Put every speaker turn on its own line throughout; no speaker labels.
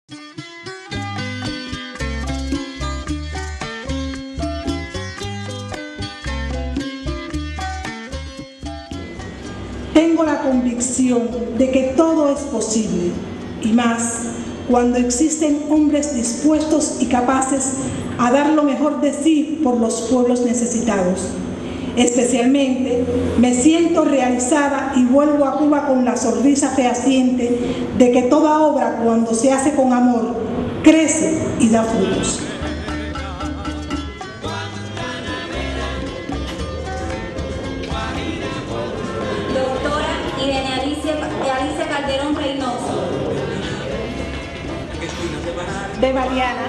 Tengo la convicción de que todo es posible, y más cuando existen hombres dispuestos y capaces a dar lo mejor de sí por los pueblos necesitados. Especialmente me siento realizada y vuelvo a Cuba con la sonrisa fehaciente de que toda obra, cuando se hace con amor, crece y da frutos.
Doctora Irene Alicia Calderón Reynoso.
De Mariana.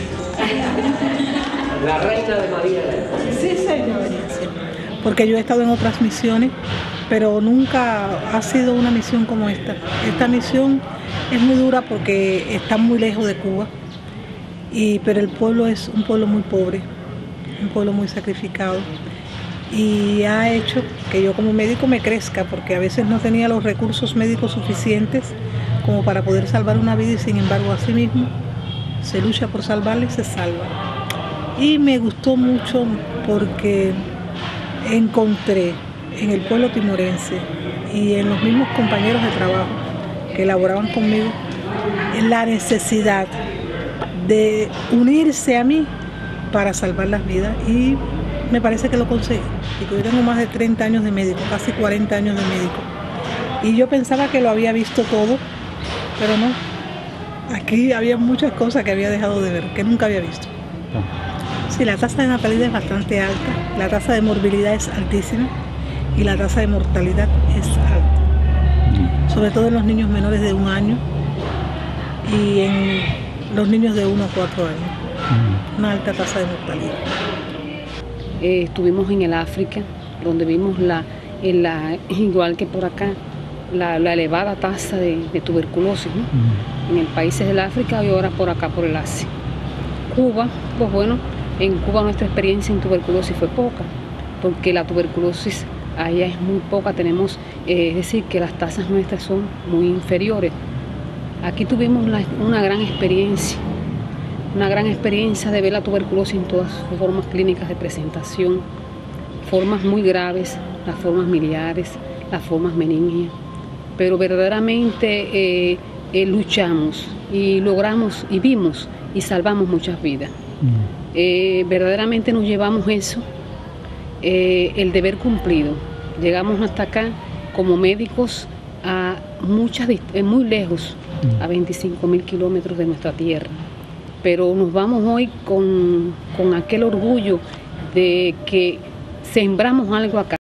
La reina de Mariana.
Sí, señor. Porque yo he estado en otras misiones, pero nunca ha sido una misión como esta. Esta misión es muy dura porque está muy lejos de Cuba, pero el pueblo es un pueblo muy pobre, un pueblo muy sacrificado, y ha hecho que yo como médico me crezca, porque a veces no tenía los recursos médicos suficientes como para poder salvar una vida, y sin embargo así mismo se lucha por salvarla y se salva. Y me gustó mucho porque encontré en el pueblo timorense y en los mismos compañeros de trabajo que elaboraban conmigo la necesidad de unirse a mí para salvar las vidas, y me parece que lo conseguí. Yo tengo más de 30 años de médico, casi 40 años de médico, y yo pensaba que lo había visto todo, pero no. Aquí había muchas cosas que había dejado de ver, que nunca había visto. Sí, la tasa de natalidad es bastante alta, la tasa de morbilidad es altísima y la tasa de mortalidad es alta, sobre todo en los niños menores de 1 año y en los niños de 1 a 4 años, una alta tasa de mortalidad.
Estuvimos en el África, donde vimos igual que por acá, la elevada tasa de tuberculosis, ¿no? En el países del África y ahora por acá por el Asia. Cuba, pues bueno, en Cuba nuestra experiencia en tuberculosis fue poca, porque la tuberculosis allá es muy poca, tenemos, es decir, que las tasas nuestras son muy inferiores. Aquí tuvimos una gran experiencia de ver la tuberculosis en todas sus formas clínicas de presentación, formas muy graves, las formas miliares, las formas meningias, pero verdaderamente luchamos y logramos y vimos y salvamos muchas vidas. Verdaderamente nos llevamos eso, el deber cumplido. Llegamos hasta acá como médicos a muy lejos, a 25.000 kilómetros de nuestra tierra, pero nos vamos hoy con aquel orgullo de que sembramos algo acá.